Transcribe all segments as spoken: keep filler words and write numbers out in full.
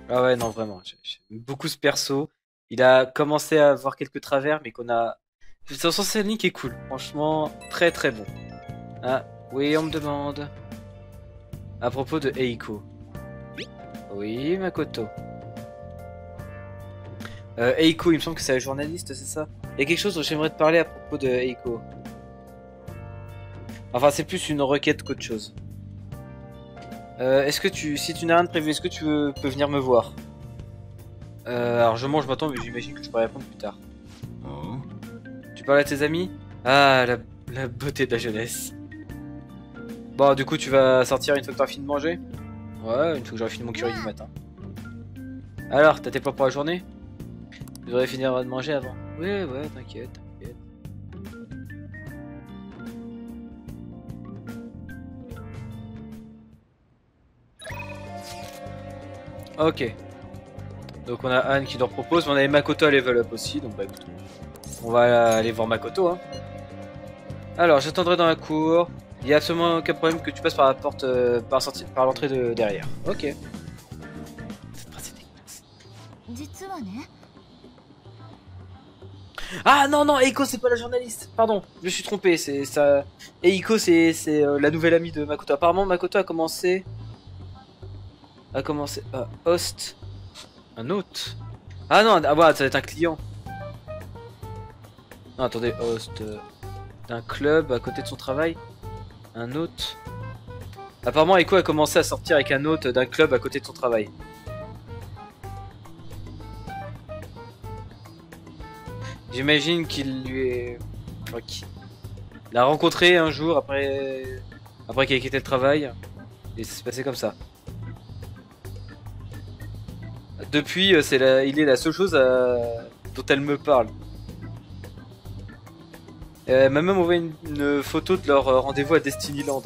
Ah ouais, non, vraiment. j'ai- J'aime beaucoup ce perso. Il a commencé à avoir quelques travers, mais qu'on a. Son son Link est cool. Franchement, très très bon. Ah, oui, on me demande. À propos de Eiko. Oui, Makoto. Euh, Eiko, il me semble que c'est la journaliste, c'est ça? Il y a quelque chose dont j'aimerais te parler à propos de Eiko. Enfin, c'est plus une requête qu'autre chose. Euh, est-ce que tu, si tu n'as rien de prévu, est-ce que tu veux- peux venir me voir? Euh, alors je mange maintenant, mais j'imagine que je pourrai répondre plus tard. Oh. Tu parles à tes amis? Ah, la, la beauté de la jeunesse. Bon, du coup, tu vas sortir une fois que t'auras fini de manger? Ouais, une fois que j'aurai fini mon curry du matin. Alors, t'as tes plans pour la journée? Je devrais finir de manger avant. Ouais, ouais, t'inquiète, t'inquiète. Ok. Donc on a Anne qui leur propose, mais on avait Makoto à level up aussi, donc bah écoute, on va aller voir Makoto, hein. Alors, j'attendrai dans la cour. Il y a absolument aucun problème que tu passes par la porte, euh, par, sortie- par l'entrée de derrière. Ok. Cette phrase est dégueulasse. 実はね Ah non, non, Eiko, c'est pas la journaliste. Pardon, je me suis trompé. C'est ça. Eiko, c'est c'est euh, la nouvelle amie de Makoto. Apparemment, Makoto a commencé. A commencé. à host. Un hôte. Ah non, ah, bah, ça va être un client. Non, attendez, host euh, d'un club à côté de son travail. Un hôte. Apparemment, Eiko a commencé à sortir avec un hôte d'un club à côté de son travail. J'imagine qu'il lui est. Enfin, qu'il l'a rencontré un jour après. Après qu'il ait quitté le travail. Et ça s'est passé comme ça. Depuis, euh, c'est la... il est la seule chose à... dont elle me parle. Elle m'a même envoyé une... une photo de leur euh, rendez-vous à Destinyland.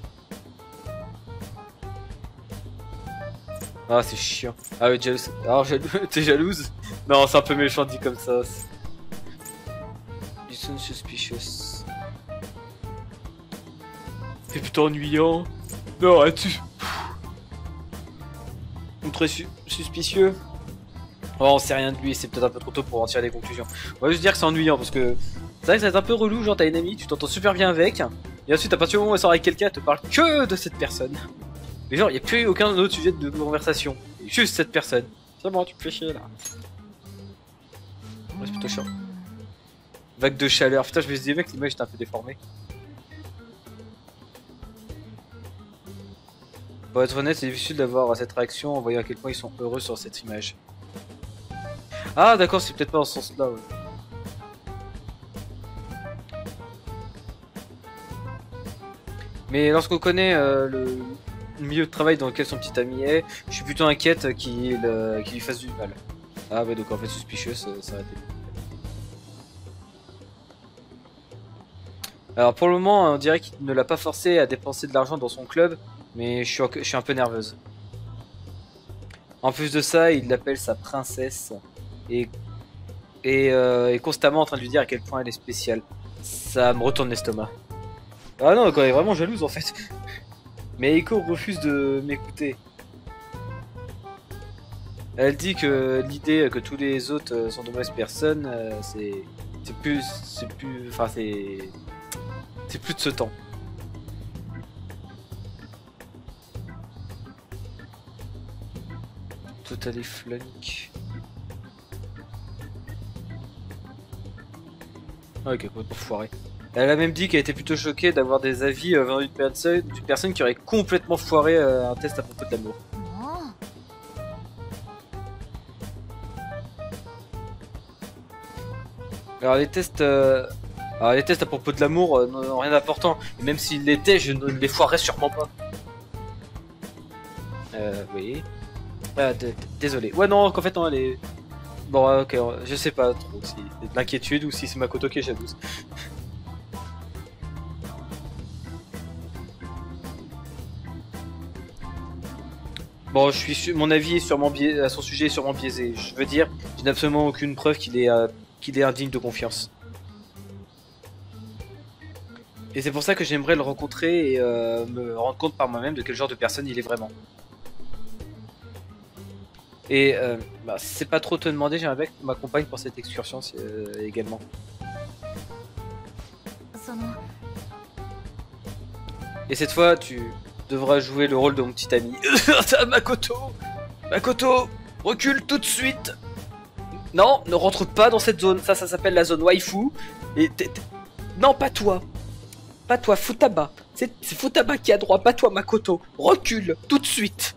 Ah, c'est chiant. Ah oui, jalouse. Alors, jaloux... t'es jalouse? Non, c'est un peu méchant dit comme ça. You sound suspicious. C'est plutôt ennuyant. Non, arrête-tu. Très su suspicieux. Oh, on sait rien de lui, c'est peut-être un peu trop tôt pour en tirer des conclusions. On va juste dire que c'est ennuyant parce que c'est vrai que ça va être un peu relou. Genre, t'as une amie, tu t'entends super bien avec, et ensuite, à partir du moment où elle sort avec quelqu'un, elle te parle que de cette personne. Mais genre, il n'y a plus aucun autre sujet de conversation. Juste cette personne. C'est bon, tu me fais chier là. Ouais, c'est plutôt chiant. Vague de chaleur. Putain, je me disais, mec, l'image était un peu déformée. Pour être honnête, c'est difficile d'avoir cette réaction en voyant à quel point ils sont heureux sur cette image. Ah, d'accord, c'est peut-être pas dans ce sens-là, ouais. Mais lorsqu'on connaît euh, le milieu de travail dans lequel son petit ami est, je suis plutôt inquiète qu'il euh, qu'il lui fasse du mal. Ah ouais, donc en fait, suspicious, ça, ça aurait été... Alors pour le moment, on dirait qu'il ne l'a pas forcé à dépenser de l'argent dans son club, mais je suis, je suis un peu nerveuse. En plus de ça, il l'appelle sa princesse et, et euh, est constamment en train de lui dire à quel point elle est spéciale. Ça me retourne l'estomac. Ah non, elle est vraiment jalouse en fait. Mais Eiko refuse de m'écouter. Elle dit que l'idée que tous les autres sont de mauvaises personnes, euh, c'est c'est plus c'est plus enfin c'est c'est plus de ce temps. Totally flunk. Ah, ok, complètement foiré. Elle a même dit qu'elle était plutôt choquée d'avoir des avis euh, venant d'une personne, d'une personne qui aurait complètement foiré euh, un test à propos de l'amour. もう Alors les tests, euh... Alors, les tests à propos de l'amour euh, n'ont rien d'important. Et même s'ils l'étaient, je ne les foirerais sûrement pas. Euh, oui. Ah, désolé. Ouais, non, qu'en fait, non, elle est... Bon, ok, je sais pas trop si c'est de l'inquiétude ou si c'est Makoto qui est jalouse. Bon, je suis su- mon avis est sûrement biais- à son sujet est sûrement biaisé. Je veux dire, je n'ai absolument aucune preuve qu'il est, euh, qu'il est indigne de confiance. Et c'est pour ça que j'aimerais le rencontrer et euh, me rendre compte par moi-même de quel genre de personne il est vraiment. Et euh, bah, si c'est pas trop te demander, j'aimerais bien que tu m'accompagnes pour cette excursion euh, également. その Et cette fois, tu devras jouer le rôle de mon petit ami. Makoto Makoto Recule tout de suite. Non, ne rentre pas dans cette zone. Ça, ça s'appelle la zone waifu. Et t'es- t'es- non, pas toi. Pas toi, Futaba. C'est c'est Futaba qui a droit, pas toi, Makoto. Recule tout de suite.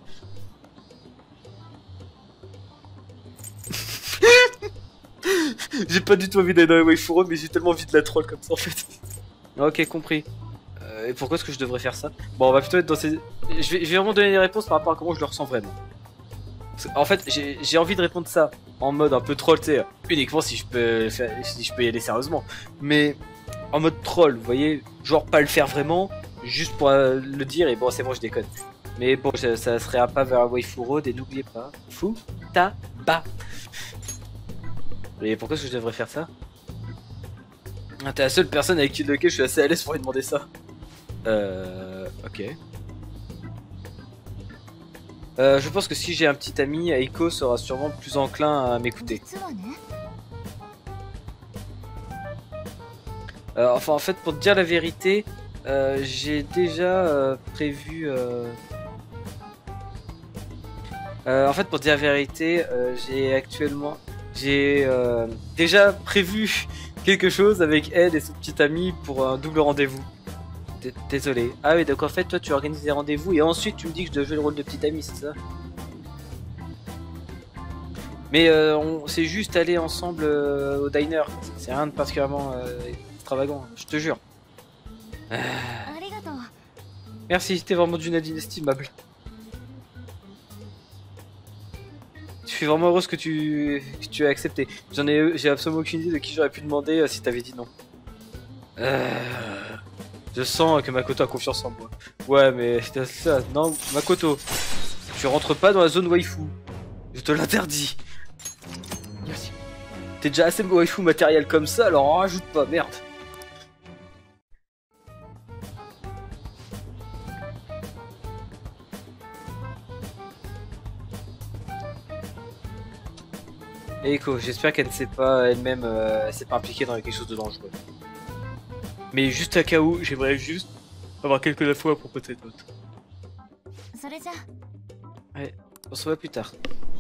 J'ai pas du tout envie d'aller dans les waifu road, mais j'ai tellement envie de la troll comme ça en fait. Ok, compris. Euh, et pourquoi est-ce que je devrais faire ça? Bon, on va plutôt être dans ces... Je vais, je vais vraiment donner des réponses par rapport à comment je le ressens vraiment. Parce en fait, j'ai j'ai envie de répondre ça en mode un peu troll, tu sais, uniquement si je peux faire, si je peux y aller sérieusement. Mais en mode troll, vous voyez, genre pas le faire vraiment, juste pour euh, le dire et bon, c'est bon, je déconne. Mais bon, ça, ça serait un pas vers la waifu road et n'oubliez pas, fou, ta, ba. Et pourquoi est-ce que je devrais faire ça? Ah, t'es la seule personne avec qui lequel je suis assez à l'aise pour lui demander ça. Euh... Ok. Euh, je pense que si j'ai un petit ami, Aiko sera sûrement plus enclin à m'écouter. 実はね Euh, enfin, en fait, pour te dire la vérité, euh, j'ai déjà euh, prévu... Euh... Euh, en fait, pour te dire la vérité, euh, j'ai actuellement... J'ai euh, déjà prévu quelque chose avec elle et son petit ami pour un double rendez-vous. D- Désolé. Ah oui, donc en fait, toi, tu organises des rendez-vous et ensuite tu me dis que je dois jouer le rôle de petit ami, c'est ça? Mais euh, on c'est juste aller ensemble euh, au diner. C'est rien de particulièrement euh, extravagant, je te jure. Ah, ありがとう merci, t'es vraiment d'une aide inestimable. Je suis vraiment heureuse que tu, que tu as accepté. J'en ai, j'ai absolument aucune idée de qui j'aurais pu demander euh, si t'avais dit non. Euh, je sens que Makoto a confiance en moi. Ouais, mais c'est ça. Non, Makoto, tu rentres pas dans la zone waifu. Je te l'interdis. Merci. T'es déjà assez waifu matériel comme ça, alors en rajoute pas, merde. Et Echo, j'espère qu'elle ne s'est pas elle-même, euh, elle s'est pas impliquée dans quelque chose de dangereux. Mais juste à cas où, j'aimerais juste avoir quelques infos à propos de cette note. それじゃ Ouais, on se voit plus tard.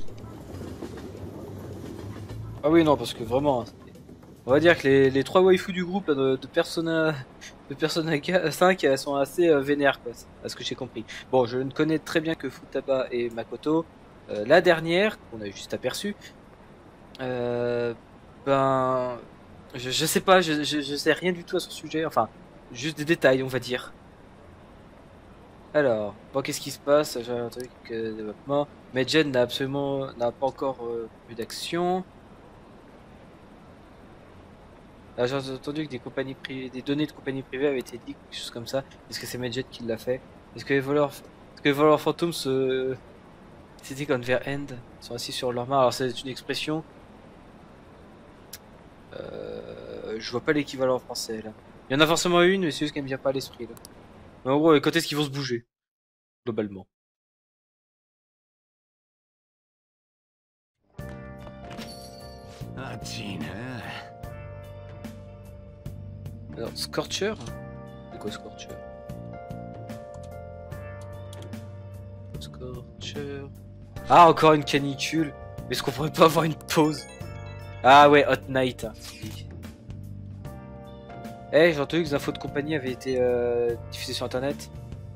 Ah oui, non, parce que vraiment, hein, on va dire que les, les trois waifus du groupe là, de, de Persona, de Persona cinq, elles sont assez euh, vénères, quoi, à ce que j'ai compris. Bon, je ne connais très bien que Futaba et Makoto. Euh, la dernière, qu'on a juste aperçue, euh, ben, je, je sais pas, je, je, je sais rien du tout à son sujet, enfin, juste des détails, on va dire. Alors, bon, qu'est-ce qui se passe? J'ai un truc euh, développement. Medjen n'a absolument n'a pas encore euh, eu d'action. Ah, j'ai entendu que des compagnies privées, des données de compagnies privées avaient été leak, quelque chose comme ça. Est-ce que c'est Medjet qui l'a fait? Est-ce que les voleurs, est-ce que les voleurs fantômes se, c'était quand vers End, sont assis sur leur main? Alors c'est une expression. Euh, je vois pas l'équivalent en français là. Il y en a forcément une, mais c'est juste qu'elle me vient pas à l'esprit là. Mais en gros, quand est-ce qu'ils vont se bouger? Globalement. Ah, Gina. Alors, Scorcher? C'est quoi Scorcher? Scorcher. Ah, encore une canicule. Mais est-ce qu'on pourrait pas avoir une pause? Ah ouais, Hot Night. Oui. Eh, j'ai entendu que les infos de compagnie avaient été euh, diffusées sur internet.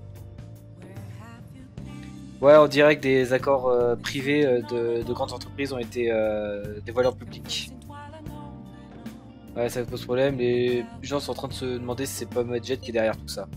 Ouais, on dirait que des accords euh, privés euh, de, de grandes entreprises ont été euh, dévoilés en public. Ouais, ça pose problème. Les gens sont en train de se demander si c'est pas Medjet qui est derrière tout ça.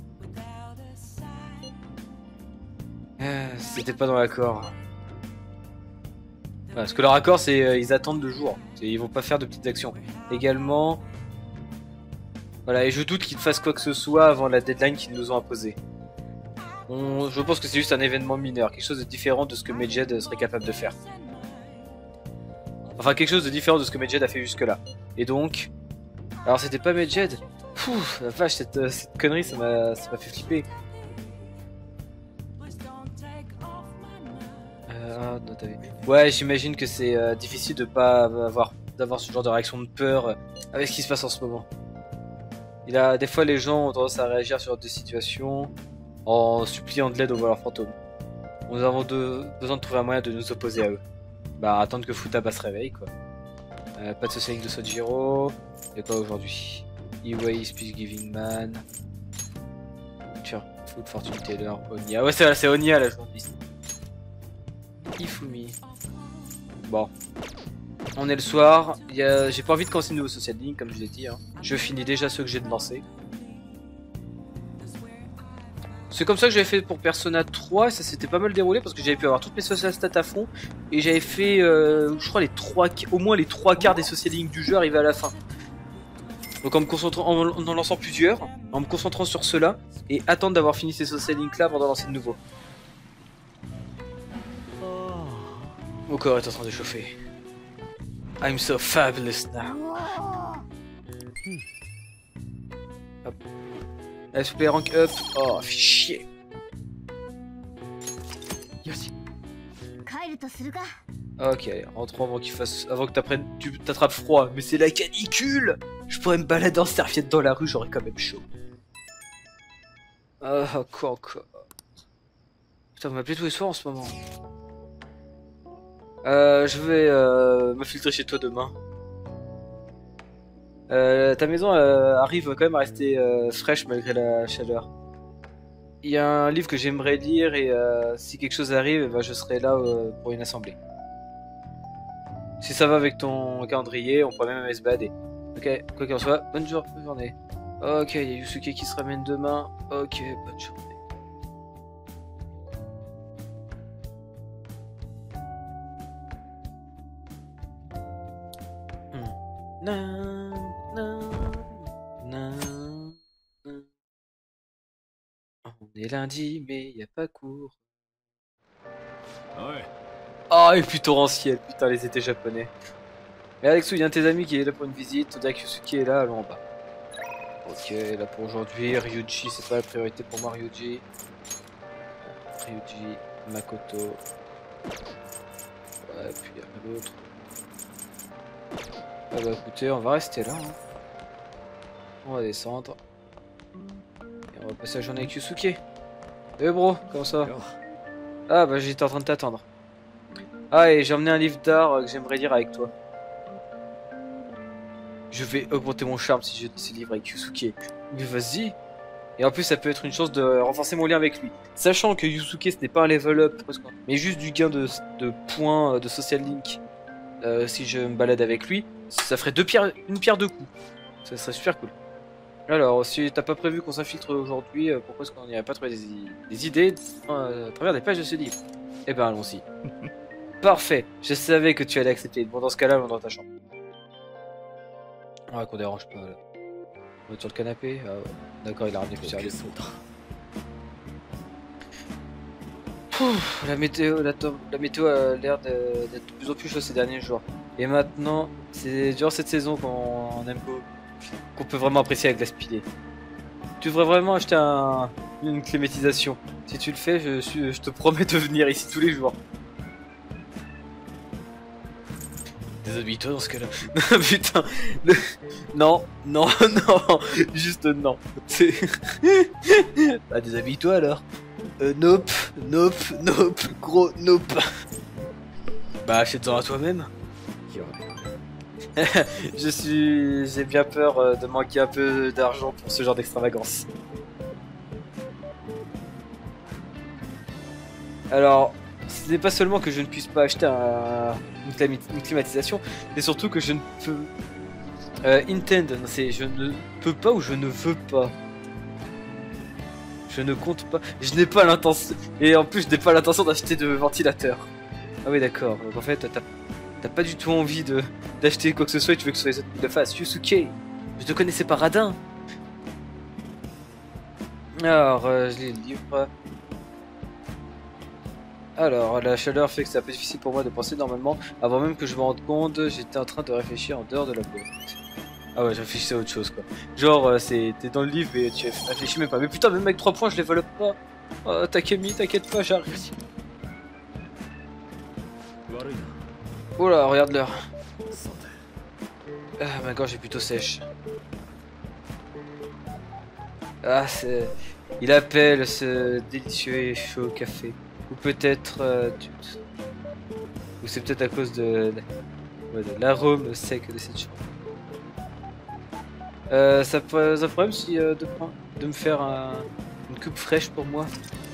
Euh, C'était pas dans l'accord. Ouais, parce que leur accord, c'est euh, ils attendent le jour. Ils vont pas faire de petites actions. Également, voilà, et je doute qu'ils fassent quoi que ce soit avant la deadline qu'ils nous ont imposée. On, je pense que c'est juste un événement mineur, quelque chose de différent de ce que Medjed serait capable de faire. Enfin, quelque chose de différent de ce que Medjed a fait jusque-là. Et donc, alors c'était pas Medjed. Pouf, la vache, cette, euh, cette connerie, ça m'a, ça m'a fait flipper. Euh... Euh, non, t'as vu. Ouais, j'imagine que c'est euh, difficile de pas avoir d'avoir ce genre de réaction de peur euh, avec ce qui se passe en ce moment. Il a des fois les gens ont tendance à réagir sur des situations en suppliant de l'aide aux voleurs fantômes. Nous avons de... besoin de trouver un moyen de nous opposer à eux. Bah attendre que Futaba se réveille quoi. Euh, pas de socialisme de Sojiro. Et quoi aujourd'hui? E-Way, Speech Giving Man. Tiens, Food Fortune Teller, Onia. Ouais c'est vrai, c'est Onia la journaliste. Ifumi. Bon. On est le soir. A... J'ai pas envie de commencer de nouveau Social Link comme je l'ai dit. Hein. Je finis déjà ceux que j'ai de lancer. C'est comme ça que j'avais fait pour Persona trois et ça s'était pas mal déroulé parce que j'avais pu avoir toutes mes social stats à fond et j'avais fait euh, je crois les trois, au moins les trois quarts des social links du jeu arrivaient à la fin. Donc en me concentrant, en, en lançant plusieurs, en me concentrant sur ceux-là et attendre d'avoir fini ces social links là avant d'en lancer de nouveau. Mon corps est en train de chauffer. I'm so fabulous now. Hop. Allez, s'il vous plaît, rank up. Oh, fais chier. Yoshi. Ok, allez, rentrons avant qu'il fasse. Avant que t'apprennes. Tu t'attrapes froid. Mais c'est la canicule. Je pourrais me balader en serviette dans la rue, j'aurais quand même chaud. Ah, oh, quoi encore. Putain, vous m'appelez tous les soirs en ce moment. Euh, je vais euh, m'infiltrer chez toi demain. Euh, ta maison euh, arrive quand même à rester euh, fraîche malgré la chaleur. Il y a un livre que j'aimerais lire et euh, si quelque chose arrive, bah, je serai là euh, pour une assemblée. Si ça va avec ton calendrier, on pourrait même aller se balader. Ok, quoi qu'il en soit, bonne, jour bonne journée. Ok, il y a Yusuke qui se ramène demain. Ok, bonne journée. Hmm. Non. Non, non, non. On est lundi, mais y a pas cours. Ouais. Oh, et puis torrentiel, putain, les étés japonais. Mais Alexou, il y a un de tes amis qui est là pour une visite. Odak Yusuke est là, allons en bas. Ok, là pour aujourd'hui. Ryuji, c'est pas la priorité pour moi, Ryuji. Ryuji, Makoto. Ouais, puis il y a l'autre. Ah bah écoutez, on va rester là. Hein. On va descendre. Et on va passer la journée avec Yusuke. Eh bro, comment ça va? Ah bah j'étais en train de t'attendre. Ah et j'ai emmené un livre d'art euh, que j'aimerais lire avec toi. Je vais augmenter mon charme si je lis ce livre avec Yusuke. Mais vas-y. Et en plus ça peut être une chance de renforcer mon lien avec lui. Sachant que Yusuke ce n'est pas un level up, mais juste du gain de, de points de social link. Euh, si je me balade avec lui, ça ferait deux pierres, une pierre deux coups. Ça serait super cool. Alors, si t'as pas prévu qu'on s'infiltre aujourd'hui, euh, pourquoi est-ce qu'on n'irait pas trouver des, des idées euh, à travers des pages de ce livre? Eh ben, allons-y. Parfait, je savais que tu allais accepter. Bon, dans ce cas-là, on va dans ta chambre. Ouais, qu'on dérange pas, là. On va sur le canapé. Ah, ouais. D'accord, il a ramené plus sérieux. Pouf, la météo, la, la météo a l'air d'être de plus en plus chaude ces derniers jours. Et maintenant, c'est durant cette saison qu'on aime beau. Qu'on peut vraiment apprécier avec la spilée. Tu devrais vraiment acheter un, une climatisation. Si tu le fais, je, je, je te promets de venir ici tous les jours. Déshabille-toi dans ce cas-là. Putain. Le... Non, non, non. Juste non. C'est... Bah déshabille-toi alors. Euh, nope, nope, nope, gros nope. Bah achète-en à toi-même. Je suis... J'ai bien peur de manquer un peu d'argent pour ce genre d'extravagance. Alors, ce n'est pas seulement que je ne puisse pas acheter un... une, climat... une climatisation, mais surtout que je ne peux... Euh, intend, c'est je ne peux pas ou je ne veux pas. Je ne compte pas. Je n'ai pas l'intention... Et en plus, je n'ai pas l'intention d'acheter de ventilateur. Ah oui, d'accord. Donc en fait, t'as... T'as pas du tout envie de d'acheter quoi que ce soit et tu veux que ce soit les autres qui le fassent. Yusuke, je te connaissais pas radin. Alors, euh, je lis le livre. Alors, la chaleur fait que c'est un peu difficile pour moi de penser normalement. Avant même que je me rende compte, j'étais en train de réfléchir en dehors de la boîte. Ah ouais, je réfléchissais à autre chose quoi. Genre, euh, c'est t'es dans le livre et tu réfléchis même pas. Mais putain, même avec trois points, je développe pas. Oh, Takemi, t'inquiète pas, j'arrive. Oh là, regarde l'heure. Ah, ma gorge est plutôt sèche. Ah, c'est... Il appelle ce délicieux et chaud café. Ou peut-être... Euh, tu... Ou c'est peut-être à cause de, de, de l'arôme sec de cette chambre. Euh, ça pose un problème si euh, de, de me faire un, une coupe fraîche pour moi.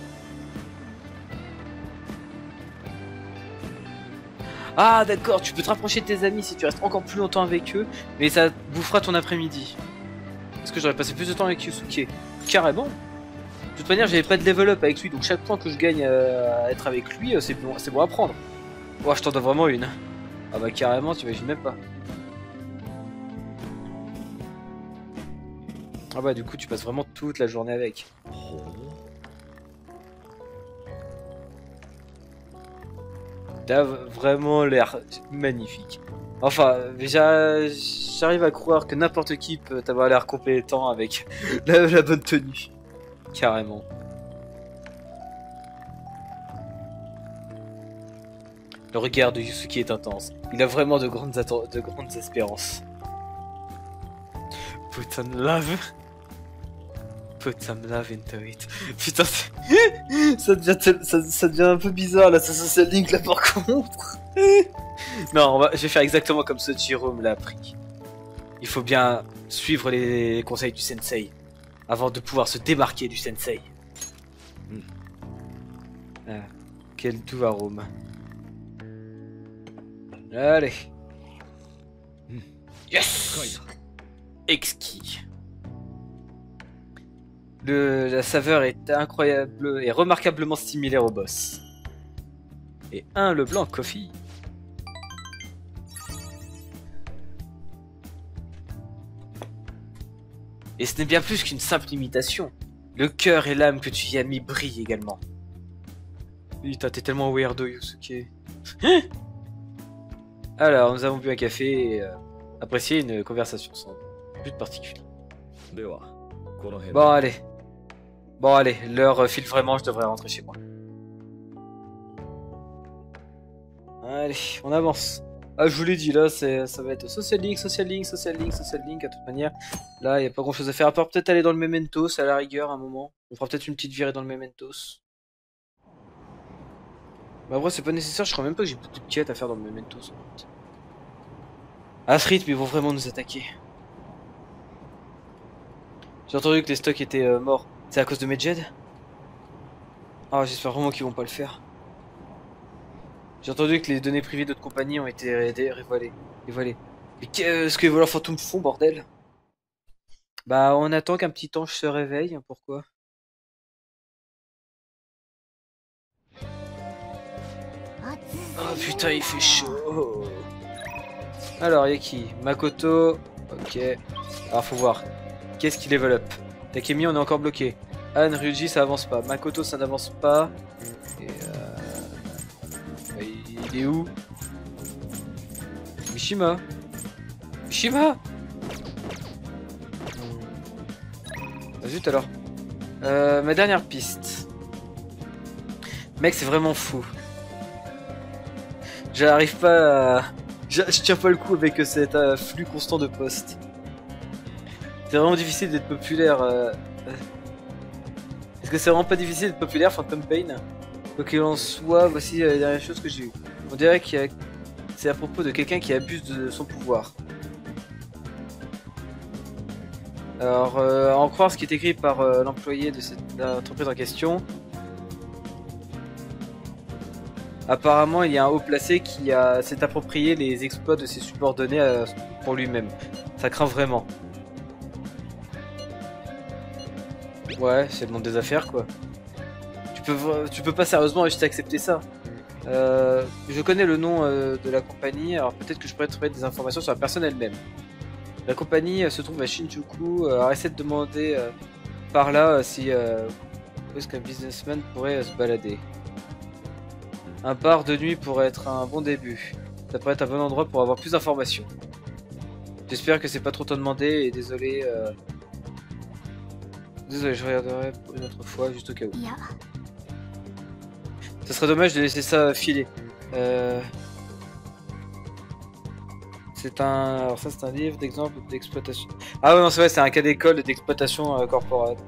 Ah d'accord, tu peux te rapprocher de tes amis si tu restes encore plus longtemps avec eux, mais ça bouffera ton après-midi. Parce que j'aurais passé plus de temps avec Yusuke. Carrément. De toute manière, j'avais pas de level up avec lui, donc chaque point que je gagne à être avec lui, c'est bon, c'est bon à prendre. Ouah, je t'en donne vraiment une. Ah bah carrément, tu imagines même pas. Ah bah du coup, tu passes vraiment toute la journée avec. T'as vraiment l'air magnifique. Enfin, déjà, j'arrive à croire que n'importe qui peut avoir l'air compétent avec la, la bonne tenue. Carrément. Le regard de Yusuke est intense. Il a vraiment de grandes, de grandes espérances. Put some love. Put some love into it. Putain, ça devient, ça, ça devient un peu bizarre là, ça social link là par contre. Non, on va, je vais faire exactement comme ce Jérôme l'a appris. Il faut bien suivre les conseils du sensei avant de pouvoir se démarquer du sensei. Hmm. Ah, quel doux arôme. Allez. Hmm. Yes. Exquis. Le, la saveur est incroyable et remarquablement similaire au boss. Et un le blanc coffee. Et ce n'est bien plus qu'une simple imitation. Le cœur et l'âme que tu y as mis brillent également. Putain, t'es tellement weirdo, Yusuke. Alors, nous avons bu un café et euh, apprécié une conversation sans but particulier. Bon, allez. Bon, allez, l'heure file vraiment, je devrais rentrer chez moi. Allez, on avance. Ah, je vous l'ai dit, là, ça va être Social Link, Social Link, Social Link, Social Link, à toute manière. Là, il n'y a pas grand chose à faire, à part peut-être aller dans le Mementos, à la rigueur, à un moment. On fera peut-être une petite virée dans le Mementos. Bah, après, c'est pas nécessaire, je crois même pas que j'ai beaucoup de quêtes à faire dans le Mementos, en fait. À ce rythme, ils vont vraiment nous attaquer. J'ai entendu que les stocks étaient euh, morts. C'est à cause de Medjed? Ah, j'espère vraiment qu'ils vont pas le faire. J'ai entendu que les données privées d'autres compagnies ont été révélées. Révélées. Mais qu'est-ce que les voleurs fantômes font, bordel? Bah, on attend qu'un petit ange se réveille, pourquoi? Oh putain, il fait chaud. Alors, y'a qui? Makoto. Ok. Alors, faut voir. Qu'est-ce qui level up? Takemi, on est encore bloqué. Anne, Ryuji, ça avance pas. Makoto, ça n'avance pas. Et euh... il est où? Mishima. Mishima. Bah zut alors. Euh, ma dernière piste. Mec, c'est vraiment fou. J'arrive pas à... Je, je tiens pas le coup avec cet euh, flux constant de postes. C'est vraiment difficile d'être populaire. Euh... Est-ce que c'est vraiment pas difficile d'être populaire, Phantom Pain? Quoi qu'il en soit, voici la dernière chose que j'ai eue. On dirait que a... c'est à propos de quelqu'un qui abuse de son pouvoir. Alors, euh, à en croire ce qui est écrit par euh, l'employé de cette entreprise en question. Apparemment, il y a un haut placé qui a s'est approprié les exploits de ses subordonnés à... pour lui-même. Ça craint vraiment. Ouais, c'est le monde des affaires, quoi. Tu peux, tu peux pas sérieusement juste accepter ça. Euh, je connais le nom euh, de la compagnie, alors peut-être que je pourrais trouver des informations sur la personne elle-même. La compagnie euh, se trouve à Shinjuku. Euh, alors essaie de demander euh, par là euh, si euh, où est-ce qu'un businessman pourrait euh, se balader. Un bar de nuit pourrait être un bon début. Ça pourrait être un bon endroit pour avoir plus d'informations. J'espère que c'est pas trop t'en demander et désolé. Euh... Désolé, je regarderai pour une autre fois, juste au cas où. Ça serait dommage de laisser ça filer. Euh... C'est un... Alors ça c'est un livre d'exemple d'exploitation. Ah ouais non c'est vrai, c'est un cas d'école d'exploitation euh, corporate.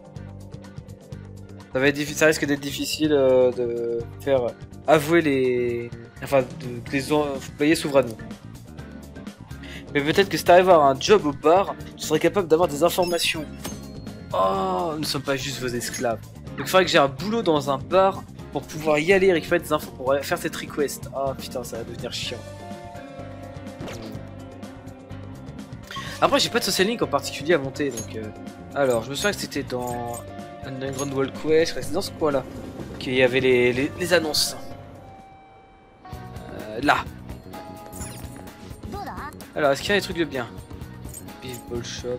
Ça va être difficile, ça risque d'être difficile euh, de faire avouer les... Enfin, de, que les employés souverainement. Mais peut-être que si t'arrives à avoir un job au bar, tu serais capable d'avoir des informations. Oh, nous ne sommes pas juste vos esclaves. Donc il faudrait que j'ai un boulot dans un bar pour pouvoir y aller récupérer des infos pour faire cette request. Ah putain, ça va devenir chiant. Après, j'ai pas de social link en particulier à monter, donc... Euh... Alors, je me souviens que c'était dans Underground World Quest, c'était dans ce coin-là qu'il y avait les, les, les annonces. Euh, là. Alors, est-ce qu'il y a des trucs de bien? Beef Ball Shop.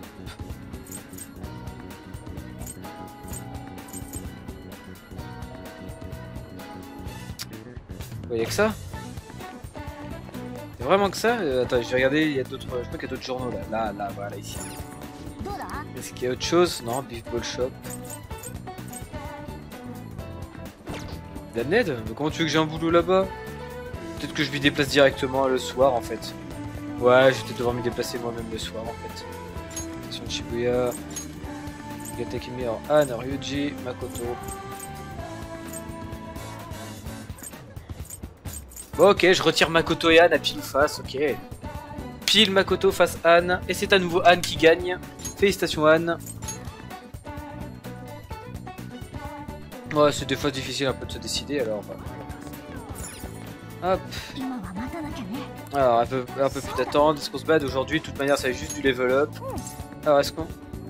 Vous voyez que ça? C'est vraiment que ça? euh, Attends, je vais regarder, il y a d'autres. Je crois qu'il y a d'autres journaux là. Là, là, voilà, ici. Est-ce qu'il y a autre chose? Non, Beef Ball Shop. La N E D? Mais comment tu veux que j'ai un boulot là-bas? Peut-être que je m'y déplace directement le soir en fait. Ouais, je vais peut-être devoir m'y déplacer moi-même le soir en fait. Station de Shibuya. Gateki alors Anne, Ryuji, Makoto. Bon, ok, je retire Makoto et Anne à pile ou face, ok. Pile Makoto face Anne. Et c'est à nouveau Anne qui gagne. Félicitations Anne. Ouais, c'est des fois difficile un peu de se décider alors. Hop. Alors, un peu, un peu plus d'attente. Est-ce qu'on se bat aujourd'hui? De toute manière, ça va juste du level up. Alors, est-ce qu'on.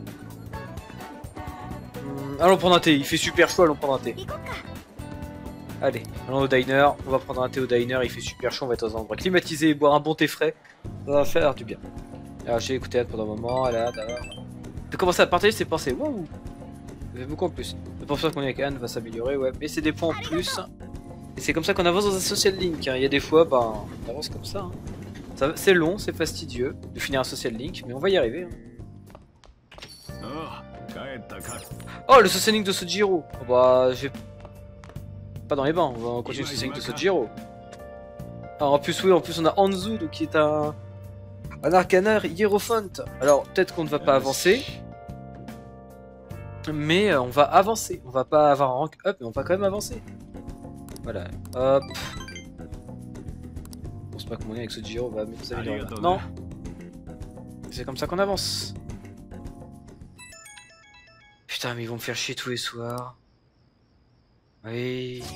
Hum, allons prendre un thé. Il fait super chaud, allons prendre un thé. Allez, allons au diner. On va prendre un thé au diner. Il fait super chaud. On va être dans un endroit climatisé et boire un bon thé frais. Ça va faire du bien. Alors, j'ai écouté Anne pendant un moment. Là, là. De commencer à partager ses pensées. Wouh! Ça fait beaucoup en plus. C'est pour ça qu'on est avec Anne va s'améliorer, ouais. Mais c'est des points en plus. Et c'est comme ça qu'on avance dans un social link. Hein. Il y a des fois, bah, on avance comme ça. Hein. ça c'est long, c'est fastidieux de finir un social link, mais on va y arriver. Hein. Oh, le social link de Sojiro. Oh, bah, j'ai pas dans les bains. On va continuer le social link de Sojiro. Alors, en plus, oui, en plus, on a Anzu, donc, qui est un un arcana hiérophante. Alors, peut-être qu'on ne va pas avancer. Mais euh, on va avancer. On va pas avoir un rank up, mais on va quand même avancer. Voilà, hop. Je pense pas que mon lien avec ce Giro va nous améliorer. Non. C'est comme ça qu'on avance. Putain, mais ils vont me faire chier tous les soirs. Oui.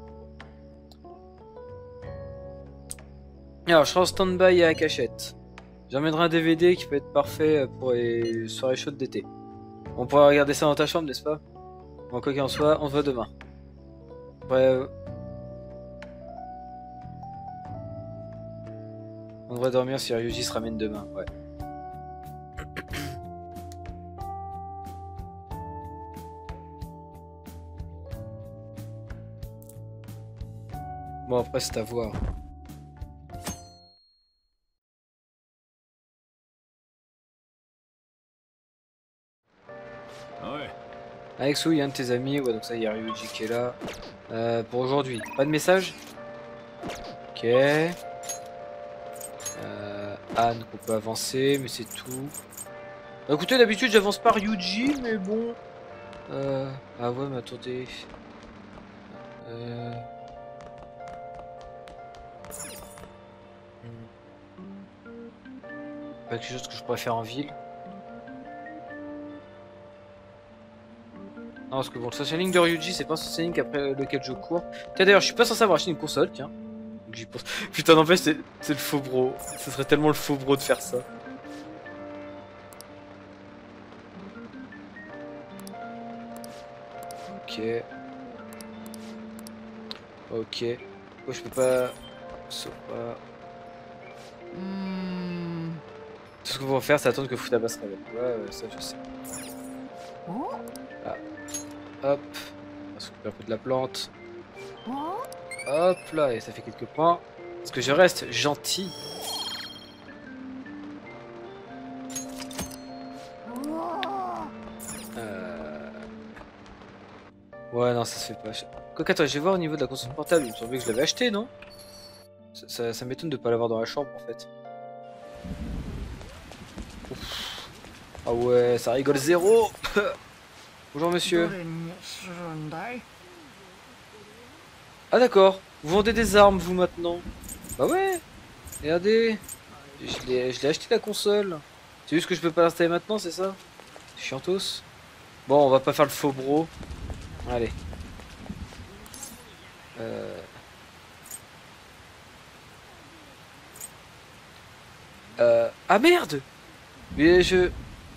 Alors, je serai en stand-by à la cachette. J'emmènerai un D V D qui peut être parfait pour les soirées chaudes d'été. On pourra regarder ça dans ta chambre, n'est-ce pas? Bon, quoi qu'il en soit, on se voit demain. Ouais. On devrait dormir si Ryuji se ramène demain, ouais. Bon, après, c'est à voir. Alexou, il y a un de tes amis, ouais, donc ça, il y a Ryuji qui est là. Euh, pour aujourd'hui, pas de message? Ok. Euh, Anne, qu'on peut avancer, mais c'est tout. Bah, écoutez, d'habitude, j'avance pas Ryuji, mais bon. Euh... Ah ouais, mais attendez. Euh... Pas quelque chose que je pourrais faire en ville. Non, parce que bon, le social link de Ryuji, c'est pas un social link après lequel je cours. Tiens, d'ailleurs, je suis pas censé avoir acheté une console, tiens. Donc j'y pense. Putain, n'empêche, c'est le faux bro. Ce serait tellement le faux bro de faire ça. Ok. Ok. Oh, je peux pas. Sauf pas. Tout ce qu'on va faire, c'est attendre que Futaba se réveille. Ouais, ouais, ça je sais. Ah. Hop. On va s'occuper un peu de la plante. Hop là, et ça fait quelques points. Parce que je reste gentil. Euh... Ouais, non, ça se fait pas. Quoi qu'attends, je vais voir au niveau de la console portable. Il me semblait que je l'avais acheté, non? Ça, ça, ça m'étonne de pas l'avoir dans la chambre en fait. Ouf. Ah ouais, ça rigole zéro. Bonjour monsieur. Ah d'accord, vous vendez des armes vous maintenant. Bah ouais, regardez. Je l'ai je l'ai acheté la console. C'est juste que je peux pas l'installer maintenant, c'est ça? Chiantos. Bon, on va pas faire le faux bro. Allez. Euh... Euh... Ah merde! Mais je...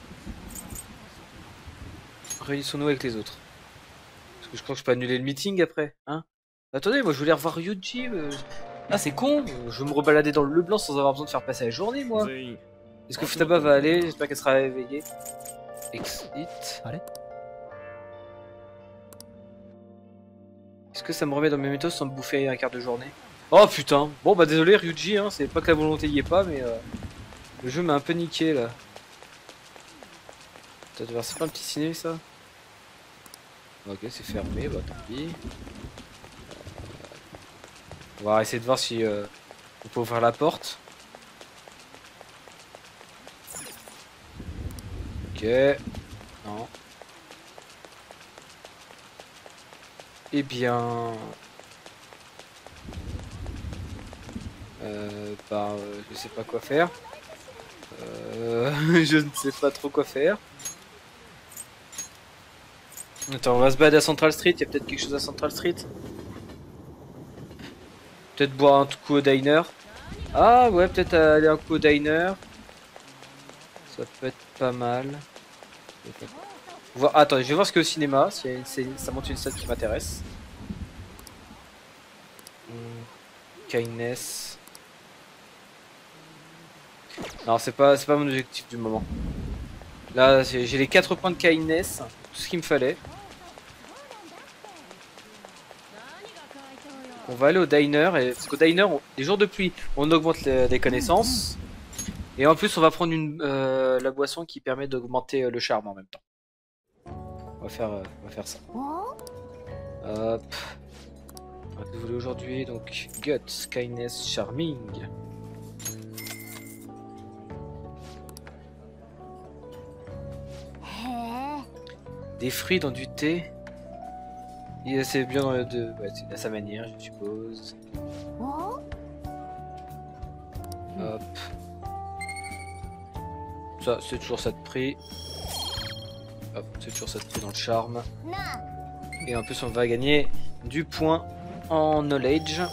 Réunissons-nous avec les autres. Parce que je crois que je peux annuler le meeting après, hein? Attendez, moi je voulais revoir Yuji. Euh... Ah c'est con! Je veux me rebalader dans le Leblanc sans avoir besoin de faire passer la journée, moi. Est-ce que Futaba va aller? J'espère qu'elle sera réveillée. Exit. Allez. Est-ce que ça me remet dans mes méthodes sans me bouffer un quart de journée? Oh putain. Bon bah désolé Ryuji, hein, c'est pas que la volonté y est pas, mais euh, le jeu m'a un peu niqué là. C'est pas un petit ciné ça? Ok, c'est fermé, bah tant pis. On va essayer de voir si euh, on peut ouvrir la porte. Ok. Non. Eh bien... Euh, bah, euh, je sais pas quoi faire. Euh, je ne sais pas trop quoi faire. Attends, on va se balader à Central Street, il y a peut-être quelque chose à Central Street. Peut-être boire un coup au diner. Ah ouais, peut-être aller un coup au diner. Ça peut être pas mal. Voir... Attends, je vais voir ce qu'il y a au cinéma, si ça monte une scène qui m'intéresse. Hmm. Kindness. Non, c'est pas, c'est pas mon objectif du moment. Là, j'ai les quatre points de kindness, tout ce qu'il me fallait. On va aller au diner, et... parce qu'au diner, on... les jours de pluie, on augmente les, les connaissances. Et en plus, on va prendre une, euh, la boisson qui permet d'augmenter le charme en même temps. On va faire, euh, on va faire ça. Hop. Vous voulez aujourd'hui, donc Guts, Kindness, Charming. Des fruits dans du thé. C'est bien dans le deux. Ouais, c'est à sa manière, je suppose. Hop. Ça, c'est toujours ça de prix. Hop, c'est toujours ça de prix dans le charme. Et en plus, on va gagner du point en knowledge.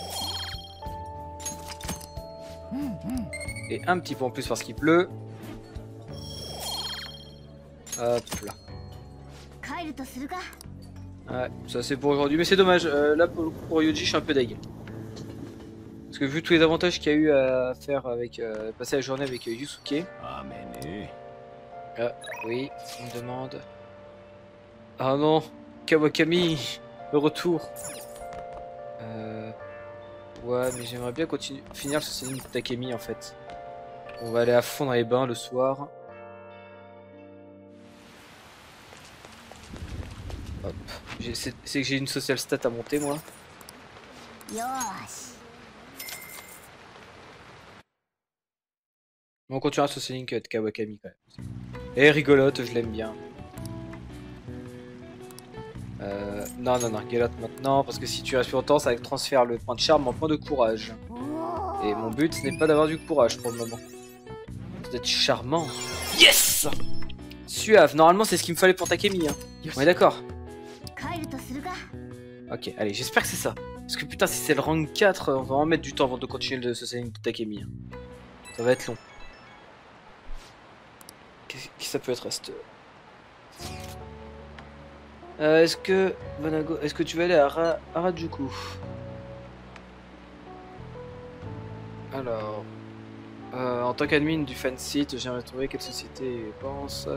Et un petit peu en plus parce qu'il pleut. Hop là. Ouais, ça c'est pour aujourd'hui, mais c'est dommage. Euh, là pour, pour Yuji, je suis un peu deg. Parce que vu tous les avantages qu'il y a eu à faire avec euh, passer la journée avec euh, Yusuke. Ah oui, on me demande. Ah non, Kawakami, le retour. Euh, ouais, mais j'aimerais bien continuer, finir ce scénario de Takemi en fait. On va aller à fond dans les bains le soir. Hop. C'est que j'ai une social stat à monter moi. On continuera sur ce link de Kawakami quand même. Et rigolote, je l'aime bien. Euh, non, non, non, rigolote maintenant, parce que si tu restes plus longtemps, ça transfère le point de charme en point de courage. Et mon but, ce n'est pas d'avoir du courage pour le moment. C'est d'être charmant. Yes! Suave, normalement c'est ce qu'il me fallait pour Takemi. Hein. On est d'accord? Ok, allez, j'espère que c'est ça. Parce que putain, si c'est le rank quatre, on va en mettre du temps avant de continuer le Sosaining de Takemi. Hein. Ça va être long. Qu'est-ce que ça peut être reste euh, Est-ce que... Banago, est-ce que tu vas aller à Ra Harajuku? Alors... Euh, en tant qu'admin du fan site, j'aimerais trouver quelle société pense.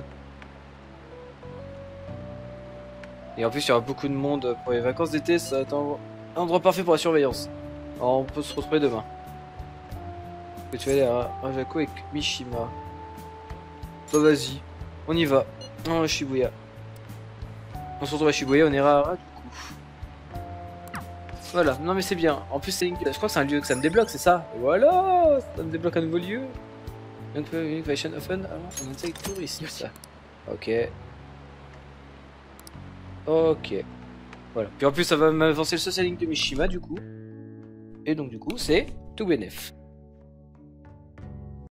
Et en plus, il y aura beaucoup de monde pour les vacances d'été, ça va être un endroit parfait pour la surveillance. Alors, on peut se retrouver demain. Que tu vas aller à Harajuku avec Mishima. Bah vas-y, on y va. Oh, Shibuya. On se retrouve à Shibuya, on ira à Harajuku. Voilà, non mais c'est bien. En plus, je crois que c'est un lieu que ça me débloque, c'est ça? Voilà, ça me débloque un nouveau lieu. Une unique version often on insect tourist. Ok. Ok. Voilà. Puis en plus ça va m'avancer le social link de Mishima du coup. Et donc du coup c'est tout bénef.